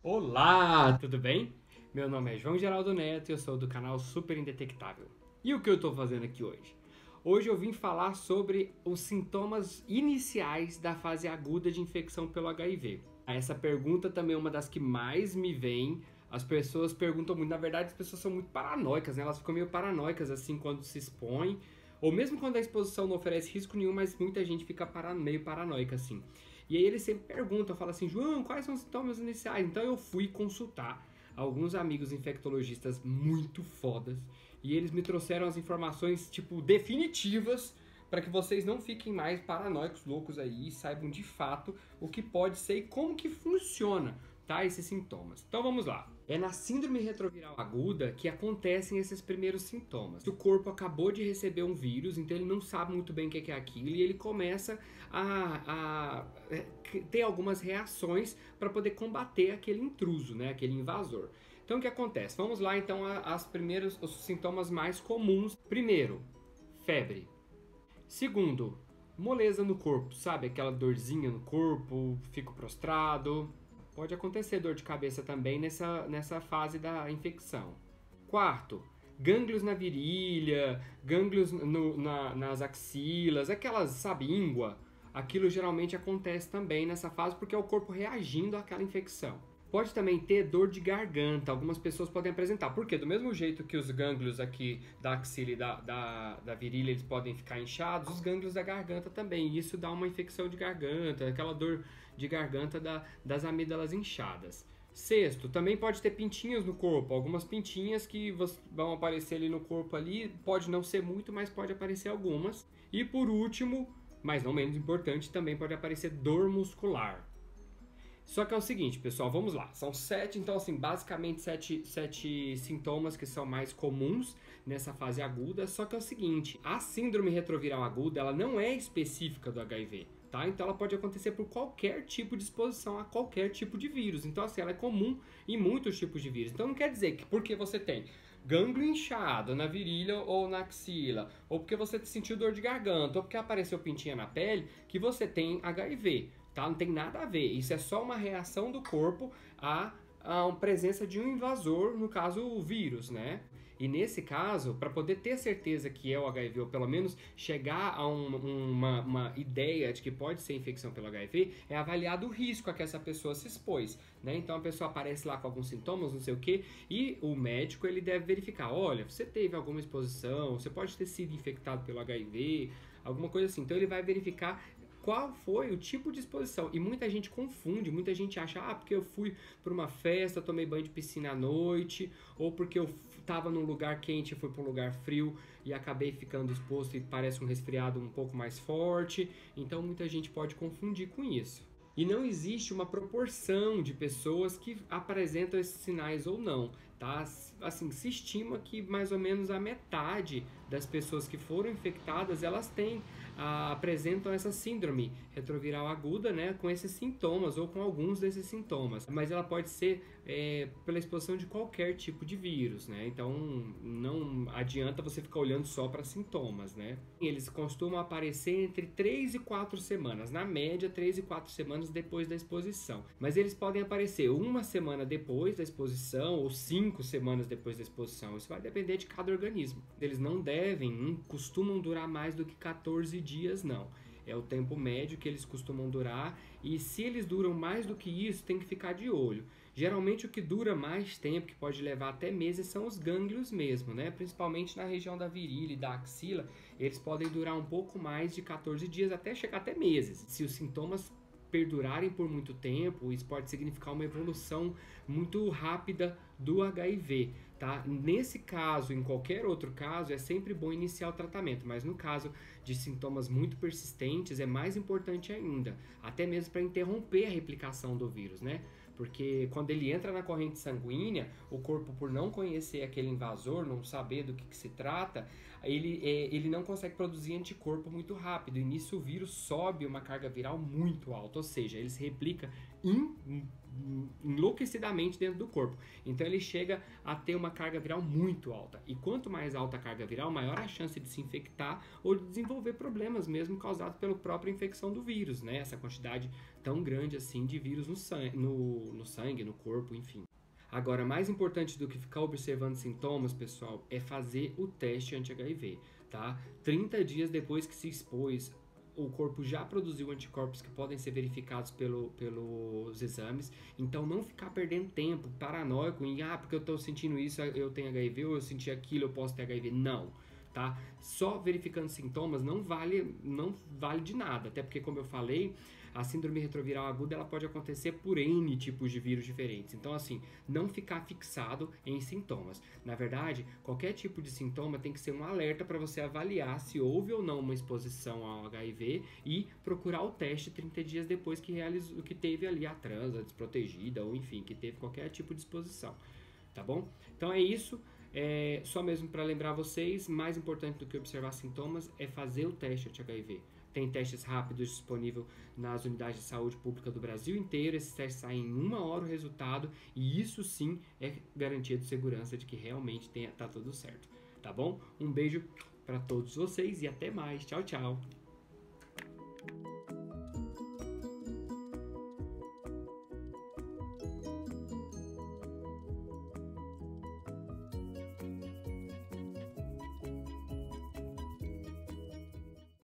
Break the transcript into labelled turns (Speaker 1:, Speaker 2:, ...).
Speaker 1: Olá, tudo bem? Meu nome é João Geraldo Neto e eu sou do canal Super Indetectável. E o que eu estou fazendo aqui hoje? Hoje eu vim falar sobre os sintomas iniciais da fase aguda de infecção pelo HIV. Essa pergunta também é uma das que mais me vem. As pessoas perguntam muito, na verdade as pessoas são muito paranoicas, né? Elas ficam meio paranoicas assim quando se expõem, ou mesmo quando a exposição não oferece risco nenhum, mas muita gente fica meio paranoica assim. E aí eles sempre perguntam, falam assim, João, quais são os sintomas iniciais? Então eu fui consultar alguns amigos infectologistas muito fodas e eles me trouxeram as informações, tipo, definitivas para que vocês não fiquem mais paranoicos, loucos aí e saibam de fato o que pode ser e como que funciona, tá, esses sintomas. Então vamos lá. É na síndrome retroviral aguda que acontecem esses primeiros sintomas. O corpo acabou de receber um vírus, então ele não sabe muito bem o que é aquilo e ele começa a ter algumas reações para poder combater aquele intruso, né, aquele invasor. Então o que acontece? Vamos lá então os sintomas mais comuns. Primeiro, febre. Segundo, moleza no corpo, sabe? Aquela dorzinha no corpo, fico prostrado. Pode acontecer dor de cabeça também nessa fase da infecção. Quarto, gânglios na virilha, gânglios nas axilas, aquelas, sabe, íngua. Aquilo geralmente acontece também nessa fase porque é o corpo reagindo àquela infecção. Pode também ter dor de garganta, algumas pessoas podem apresentar. Por quê? Do mesmo jeito que os gânglios aqui da axila e da virilha eles podem ficar inchados, os gânglios da garganta também. E isso dá uma infecção de garganta, aquela dor de garganta das amígdalas inchadas. Sexto, também pode ter pintinhas no corpo, algumas pintinhas que vão aparecer ali no corpo ali, pode não ser muito, mas pode aparecer algumas. E por último, mas não menos importante, também pode aparecer dor muscular. Só que é o seguinte, pessoal, vamos lá. São sete, então assim, basicamente sete sintomas que são mais comuns nessa fase aguda. Só que é o seguinte, a síndrome retroviral aguda, ela não é específica do HIV, tá? Então ela pode acontecer por qualquer tipo de exposição a qualquer tipo de vírus. Então assim, ela é comum em muitos tipos de vírus. Então não quer dizer que porque você tem gânglio inchado na virilha ou na axila, ou porque você sentiu dor de garganta, ou porque apareceu pintinha na pele, que você tem HIV. Tá? Não tem nada a ver. Isso é só uma reação do corpo a presença de um invasor, no caso o vírus, né? E nesse caso, para poder ter certeza que é o HIV, ou pelo menos chegar a uma ideia de que pode ser infecção pelo HIV, é avaliado o risco a que essa pessoa se expôs, né? Então a pessoa aparece lá com alguns sintomas, não sei o que, e o médico ele deve verificar, olha, você teve alguma exposição, você pode ter sido infectado pelo HIV, alguma coisa assim. Então ele vai verificar qual foi o tipo de exposição. E muita gente confunde, muita gente acha, porque eu fui para uma festa, tomei banho de piscina à noite, ou porque eu estava num lugar quente e fui para um lugar frio e acabei ficando exposto e parece um resfriado um pouco mais forte. Então muita gente pode confundir com isso. E não existe uma proporção de pessoas que apresentam esses sinais ou não, tá? Assim, se estima que mais ou menos a metade das pessoas que foram infectadas, elas apresentam essa síndrome retroviral aguda, né, com esses sintomas ou com alguns desses sintomas. Mas ela pode ser pela exposição de qualquer tipo de vírus, né? Então não adianta você ficar olhando só para sintomas, né? Eles costumam aparecer entre 3 e 4 semanas, na média 3 e 4 semanas depois da exposição. Mas eles podem aparecer uma semana depois da exposição ou 5 semanas depois da exposição. Isso vai depender de cada organismo. Eles não costumam durar mais do que 14 dias, não. É o tempo médio que eles costumam durar, e se eles duram mais do que isso, tem que ficar de olho. Geralmente o que dura mais tempo, que pode levar até meses, são os gânglios mesmo, né? Principalmente na região da virilha e da axila, eles podem durar um pouco mais de 14 dias, até chegar até meses. Se os sintomas perdurarem por muito tempo, isso pode significar uma evolução muito rápida do HIV, tá? Nesse caso, em qualquer outro caso, é sempre bom iniciar o tratamento, mas no caso de sintomas muito persistentes, é mais importante ainda, até mesmo para interromper a replicação do vírus, né? Porque quando ele entra na corrente sanguínea, o corpo, por não conhecer aquele invasor, não saber do que se trata, ele não consegue produzir anticorpo muito rápido. E nisso o vírus sobe uma carga viral muito alta, ou seja, ele se replica em enlouquecidamente dentro do corpo. Então ele chega a ter uma carga viral muito alta. E quanto mais alta a carga viral, maior a chance de se infectar ou de desenvolver problemas mesmo causados pela própria infecção do vírus, né? Essa quantidade tão grande assim de vírus no sangue, no corpo, enfim. Agora, mais importante do que ficar observando sintomas, pessoal, é fazer o teste anti-HIV, tá? 30 dias depois que se expôs, o corpo já produziu anticorpos que podem ser verificados pelos exames, então não ficar perdendo tempo, paranoico, em porque eu estou sentindo isso, eu tenho HIV, ou eu senti aquilo, eu posso ter HIV. Não, tá? Só verificando sintomas não vale de nada, até porque, como eu falei, a síndrome retroviral aguda ela pode acontecer por N tipos de vírus diferentes. Então, assim, não ficar fixado em sintomas. Na verdade, qualquer tipo de sintoma tem que ser um alerta para você avaliar se houve ou não uma exposição ao HIV e procurar o teste 30 dias depois que teve ali a trans, a desprotegida, ou enfim, que teve qualquer tipo de exposição. Tá bom? Então é isso. Só mesmo para lembrar vocês, mais importante do que observar sintomas é fazer o teste anti-HIV. Tem testes rápidos disponíveis nas unidades de saúde pública do Brasil inteiro. Esses testes saem em 1 hora o resultado e isso sim é garantia de segurança de que realmente tá tudo certo. Tá bom? Um beijo para todos vocês e até mais. Tchau, tchau.